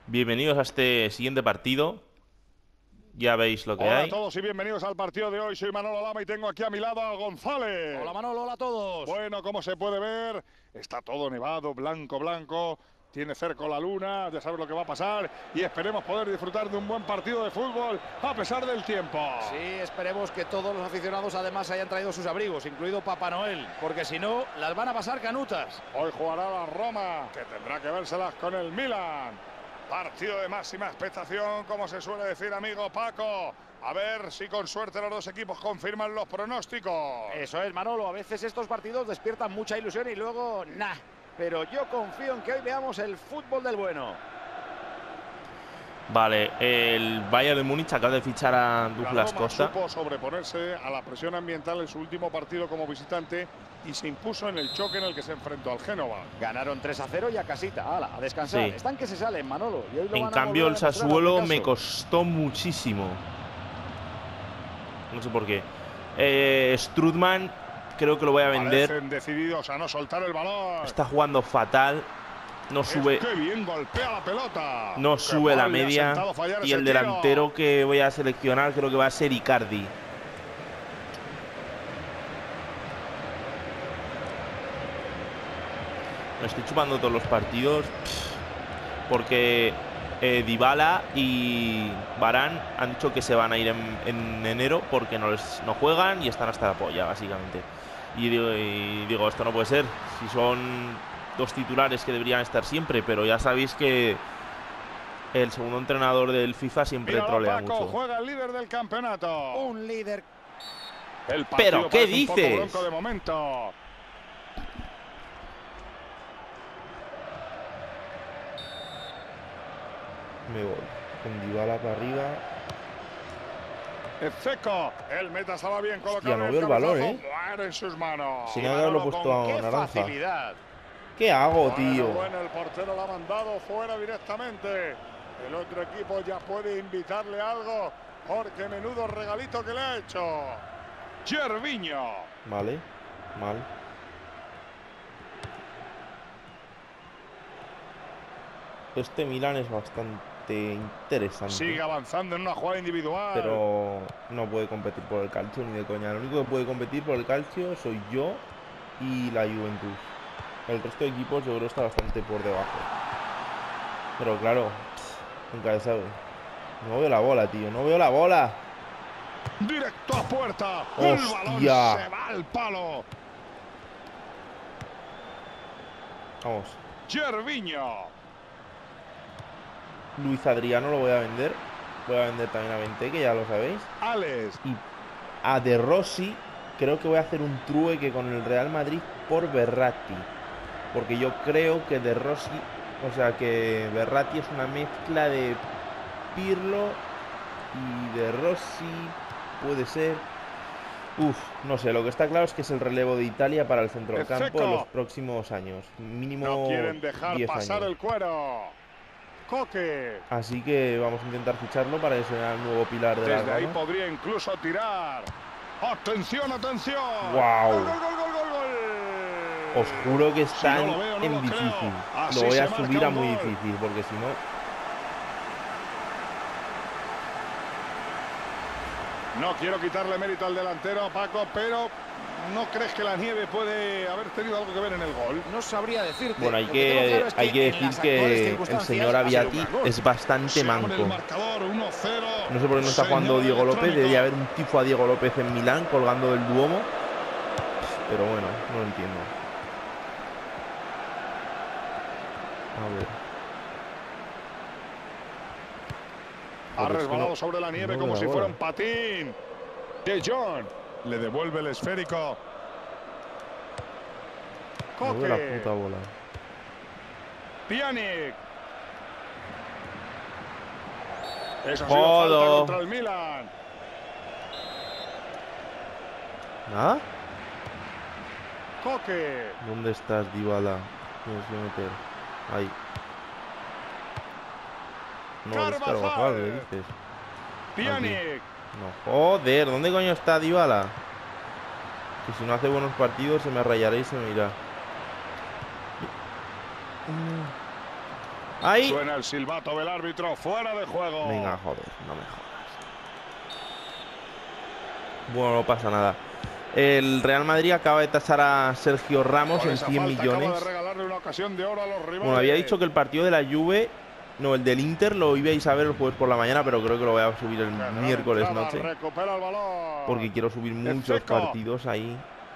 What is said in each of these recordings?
Bienvenidos a este siguiente partido. Ya veis lo que Hola hay. a todos y bienvenidos al partido de hoy. Soy Manolo Lama y tengo aquí a mi lado a González. Hola Manolo, hola a todos. Bueno, como se puede ver, está todo nevado, blanco. Tiene cerco la luna, ya sabes lo que va a pasar y esperemos poder disfrutar de un buen partido de fútbol a pesar del tiempo. Sí, esperemos que todos los aficionados además hayan traído sus abrigos, incluido Papá Noel, porque si no, las van a pasar canutas. Hoy jugará la Roma, que tendrá que vérselas con el Milan. Partido de máxima expectación, como se suele decir, amigo Paco. A ver si con suerte los dos equipos confirman los pronósticos. Eso es, Manolo, a veces estos partidos despiertan mucha ilusión y luego, nah. Pero yo confío en que hoy veamos el fútbol del bueno. Vale, el Bayern de Múnich acaba de fichar a Douglas Costa. Supo sobreponerse a la presión ambiental en su último partido como visitante y se impuso en el choque en el que se enfrentó al Génova. Ganaron 3-0 y a casita, ala, a descansar. Sí. Están que se salen, Manolo. Y hoy lo En van a cambio, el volver a demostrar, Sassuolo hazme me caso. costó muchísimo. No sé por qué. Strutman creo que lo voy a vender. Parecen decididos a no soltar el balón. Está jugando fatal. No sube, ¡Qué bien golpea la pelota! no ¡Qué sube la mal le ha media. sentado fallar Y ese el tiro! delantero que voy a seleccionar creo que va a ser Icardi. Me estoy chupando todos los partidos porque Dybala y Varane han dicho que se van a ir en enero porque no juegan y están hasta la polla, básicamente. Y digo, esto no puede ser. Si son dos titulares que deberían estar siempre, pero ya sabéis que el segundo entrenador del FIFA siempre Míralo, trolea Paco, mucho. juega el líder del campeonato. Un líder. El partido ¿Pero qué parece un poco dices? bronco de momento. Me voy con Dybala para arriba. Efeco, el meta estaba bien colocado. Hostia, no en veo el balón, cabezazo, muere en sus manos. Si Y no haberlo Manolo, puesto con a qué naranja. facilidad. ¿Qué hago, Bueno, tío? bueno, el portero lo ha mandado fuera directamente. El otro equipo ya puede invitarle algo, porque menudo regalito que le ha hecho. Gervinho. Vale, mal. Este Milan es bastante interesante. Sigue avanzando en una jugada individual. Pero no puede competir por el calcio ni de coña. Lo único que puede competir por el calcio soy yo y la Juventus. El resto de equipos yo creo que está bastante por debajo. Pero claro, nunca se sabe. No veo la bola, tío. No veo la bola. Directo a puerta. El balón ¡Hostia! se va al palo. Vamos. Gervinho. Luis Adriano lo voy a vender. Voy a vender también a Benteke, ya lo sabéis. Alex. Y a De Rossi creo que voy a hacer un trueque con el Real Madrid por Verratti. Porque yo creo que De Rossi, o sea que Verratti es una mezcla de Pirlo y De Rossi, puede ser. Uf, no sé, lo que está claro es que es el relevo de Italia para el centrocampo en los próximos años. Mínimo No quieren dejar 10 pasar años. el cuero. Coque. Así que vamos a intentar ficharlo para que sea el nuevo pilar de la Desde ahí Roma. podría incluso tirar. ¡Atención, atención! ¡Guau! ¡Gol, gol, gol, gol, gol! Os juro que está Si no lo veo, no en lo creo. difícil. Así Lo voy se a marca subir a un muy gol. difícil, porque si no... No quiero quitarle mérito al delantero, Paco, pero ¿no crees que la nieve puede haber tenido algo que ver en el gol? No sabría decirte. Bueno, hay Lo tengo claro es que en decir las que actuales el circunstancias señor ha sido Aviati un gran gol. es bastante Se abre el manco. marcador, 1-0. No sé por qué no está jugando Señal Diego López. electrónica. Debería haber un tifo a Diego López en Milán colgando del Duomo. Pero bueno, no lo entiendo. A ver. Ha Joder, es que resbalado no- sobre la nieve no como veo si la fuera bola. un patín. De Jong le devuelve el esférico. No veo la Coque. puta bola. Pjanic. Eso ha sido Jodo. falta contra el Milan. ¿Nada? Coque. ¿Dónde estás, Dybala? Tienes que meter. Ahí. No, es Carvajal. Carvajal, ¿qué dices? Pjanic. No, joder, ¿dónde coño está Dybala? Que si no hace buenos partidos se me rayará y se me irá. Ahí. Suena el silbato del árbitro, fuera de juego. Venga, joder, no me jodas. Bueno, no pasa nada. El Real Madrid acaba de tasar a Sergio Ramos en 100 millones. Acaba de regalarle una ocasión de oro a los rivales. Bueno, había dicho que el partido de la Juve, no, el del Inter lo ibais a ver el jueves por la mañana, pero creo que lo voy a subir el miércoles noche. Recupera el balón. Porque quiero subir muchos partidos ahí.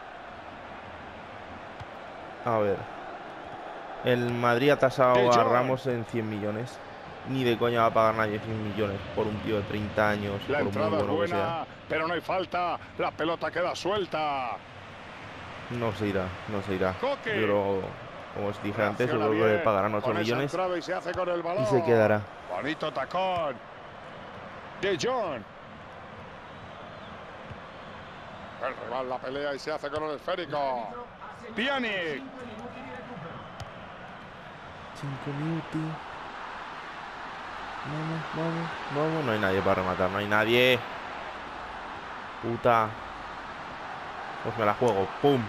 A ver. El Madrid ha tasado a Ramos en 100 millones. Ni de coña va a pagar nadie 100 millones por un tío de 30 años. La por entrada muy bueno es buena, que sea. pero no hay falta. La pelota queda suelta. No se irá, no se irá. Coque. Pero, como os dije antes, yo creo que le pagarán 8 millones y se hace con el balón. y se quedará. Bonito tacón. De Jong. El rival la pelea y se hace con el esférico. Pjanic. 5 minutos. Vamos. No hay nadie para rematar, no hay nadie. Puta. Pues me la juego. ¡Pum!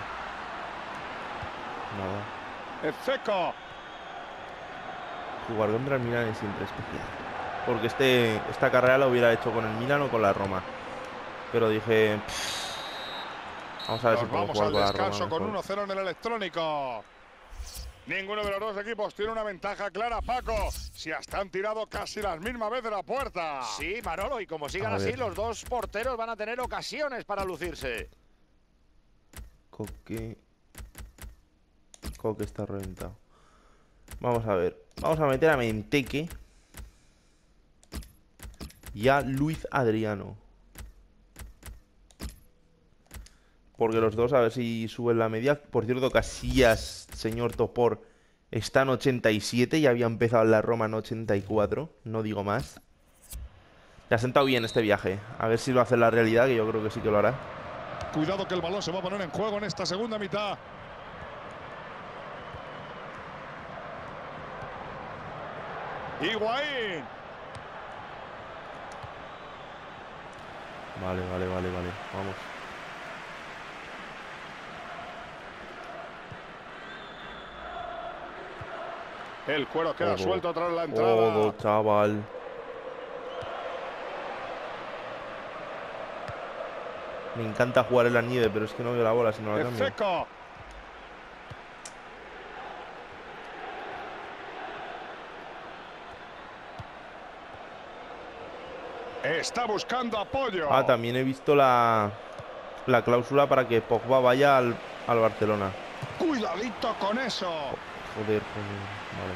Nada. Es seco. Jugar contra el Milan es siempre especial. Porque esta carrera la hubiera hecho con el Milan o con la Roma. Pero dije... vamos a ver si puedo jugar con la Roma. Con 1-0 en el electrónico. Ninguno de los dos equipos tiene una ventaja clara, Paco. Si hasta han tirado casi las mismas veces la puerta. Sí, Manolo, y como sigan así, los dos porteros van a tener ocasiones para lucirse. Coque está reventado. Vamos a ver. Vamos a meter a Menteque y a Luis Adriano. Porque los dos, a ver si suben la media. Por cierto, Casillas, señor Topor, está en 87 y había empezado en la Roma en 84. No digo más. Le ha sentado bien este viaje. A ver si lo hace en la realidad, que yo creo que sí que lo hará. Cuidado que el balón se va a poner en juego en esta segunda mitad. Higuaín. Vale. Vamos. El cuero queda suelto tras la entrada. Chaval. Me encanta jugar en la nieve, pero es que no veo la bola si no la cambio. Seco. Está buscando apoyo. Ah, también he visto la cláusula para que Pogba vaya al Barcelona. Cuidadito con eso. Joder. Vale.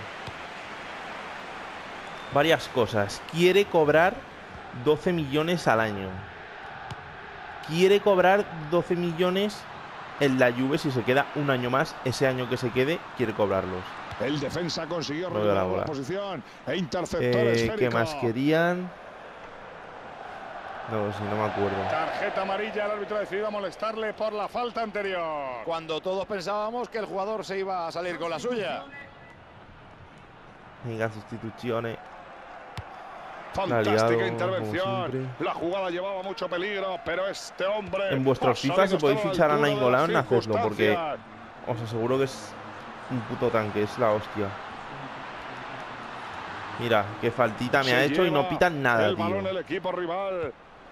Varias cosas. Quiere cobrar 12 millones al año. Quiere cobrar 12 millones en la Juve si se queda un año más. Ese año que se quede, quiere cobrarlos. El defensa consiguió regular la posición e interceptó el esférico. ¿Qué más querían? No, si no me acuerdo. Tarjeta amarilla, el árbitro ha decidido molestarle por la falta anterior. Cuando todos pensábamos que el jugador se iba a salir con la suya. Venga, sustituciones. Fantástica intervención. La jugada llevaba mucho peligro, pero este hombre... En vuestros FIFA, si podéis fichar a Nainggolan, hacedlo, porque os aseguro que es un puto tanque, es la hostia. Mira, qué faltita me ha hecho y no pitan nada, el tío. balón el equipo rival.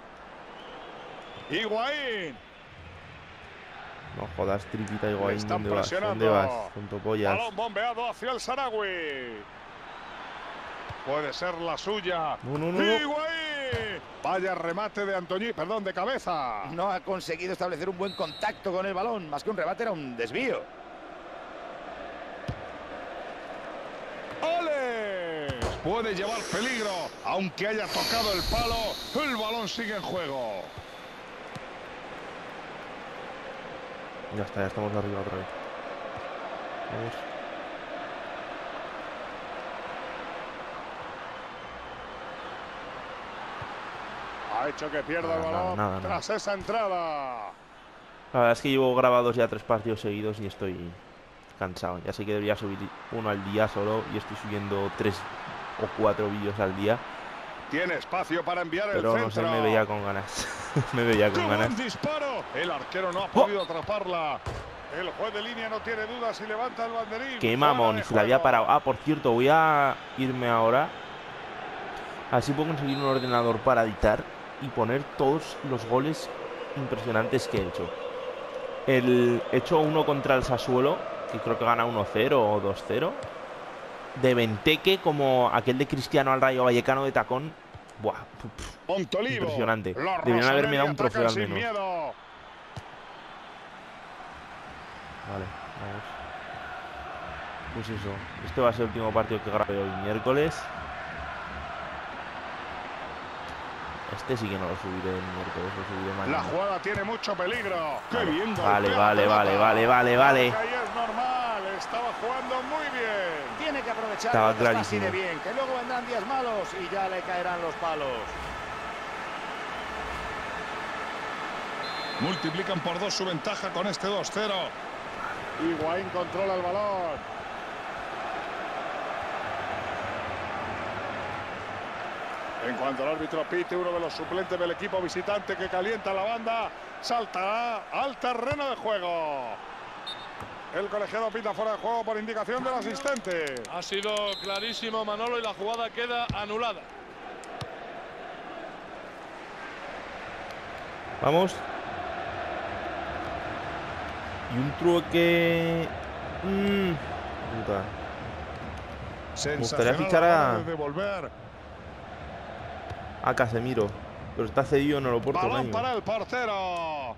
Higuaín. No jodas, tripita Higuaín. ¿Dónde vas? ¿Dónde vas? Tonto pollas. Balón bombeado hacia el Sarawi. Puede ser la suya. No. ¡Higuaín! Vaya remate de Antony, perdón, de cabeza. No ha conseguido establecer un buen contacto con el balón. Más que un remate, era un desvío. ¡Ole! Puede llevar peligro. Aunque haya tocado el palo, el balón sigue en juego. Ya está, ya estamos arriba otra vez. Vamos. Ha hecho que pierda el balón nada. tras esa entrada. La verdad es que llevo grabados ya 3 partidos seguidos y estoy cansado. Ya sé que debería subir uno al día solo y estoy subiendo 3 o 4 vídeos al día. Tiene espacio para enviar el centro. Pero no sé, me veía con ganas. Me veía con ganas. Disparo. El arquero no ha podido atraparla. El juez de línea no tiene dudas y levanta el banderín. Qué mamón, y se la había parado. Ah, por cierto, voy a irme ahora. Así puedo conseguir un ordenador para editar y poner todos los goles impresionantes que he hecho. He hecho uno contra el Sassuolo, que creo que gana 1-0 o 2-0. De Benteke, como aquel de Cristiano al Rayo Vallecano de tacón. Buah, Montolivo. impresionante. Deberían haberme dado un trofeo al menos. Vale, vamos. Pues eso, este va a ser el último partido que grabe hoy miércoles. Este sí que no lo subiré el miércoles, lo subiré mañana. La jugada tiene mucho peligro. Qué bien. Vale. Ahí es normal, estaba jugando muy bien. Tiene que aprovechar. Estaba que está así clarísimo. de bien, que luego vendrán días malos y ya le caerán los palos. Multiplican por 2 su ventaja con este 2-0. Higuaín controla el balón. En cuanto al árbitro pite, uno de los suplentes del equipo visitante que calienta la banda saltará al terreno de juego. El colegiado pita fuera de juego por indicación del asistente. Ha sido clarísimo, Manolo, y la jugada queda anulada. Vamos. Y un truque. Puta. Me gustaría fichar a Casemiro, pero está cedido en el Oporto. Balón para el portero.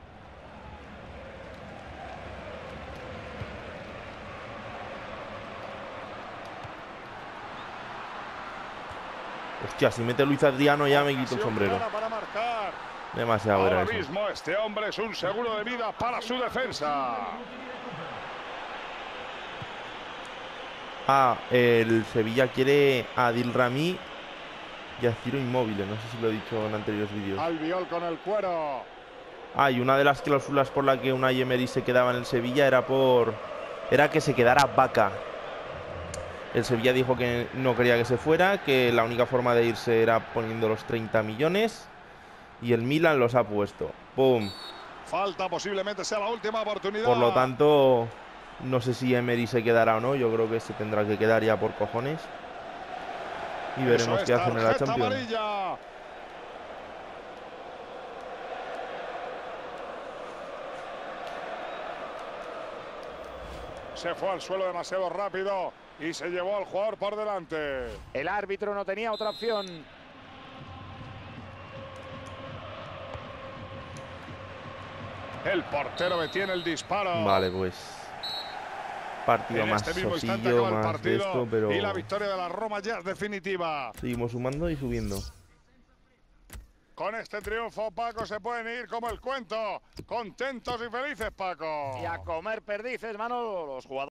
Hostia, si mete Luis Adriano ya me quito el sombrero. Para marcar. Demasiado era Ahora eso. mismo este hombre es un seguro de vida para su defensa. Ah, el Sevilla quiere a Dilrami y a Ciro Inmóvil. No sé si lo he dicho en anteriores vídeos. Albiol con el cuero. Ah, y una de las cláusulas por la que Unai Emery se quedaba en el Sevilla era que se quedara Vaca. El Sevilla dijo que no quería que se fuera, que la única forma de irse era poniendo los 30 millones. Y el Milan los ha puesto. ¡Pum! Falta, posiblemente sea la última oportunidad. Por lo tanto, no sé si Emery se quedará o no. Yo creo que se tendrá que quedar ya por cojones. Y veremos qué hacen en la Champions. Amarilla. Se fue al suelo demasiado rápido y se llevó al jugador por delante. El árbitro no tenía otra opción. El portero detiene el disparo. Vale, pues partido En más este mismo instante sosillo, acaba el más de partido esto, pero y la victoria de la Roma ya es definitiva. seguimos sumando y subiendo. Con este triunfo, Paco, se pueden ir como el cuento. Contentos y felices, Paco. Y a comer perdices, Manolo, los jugadores.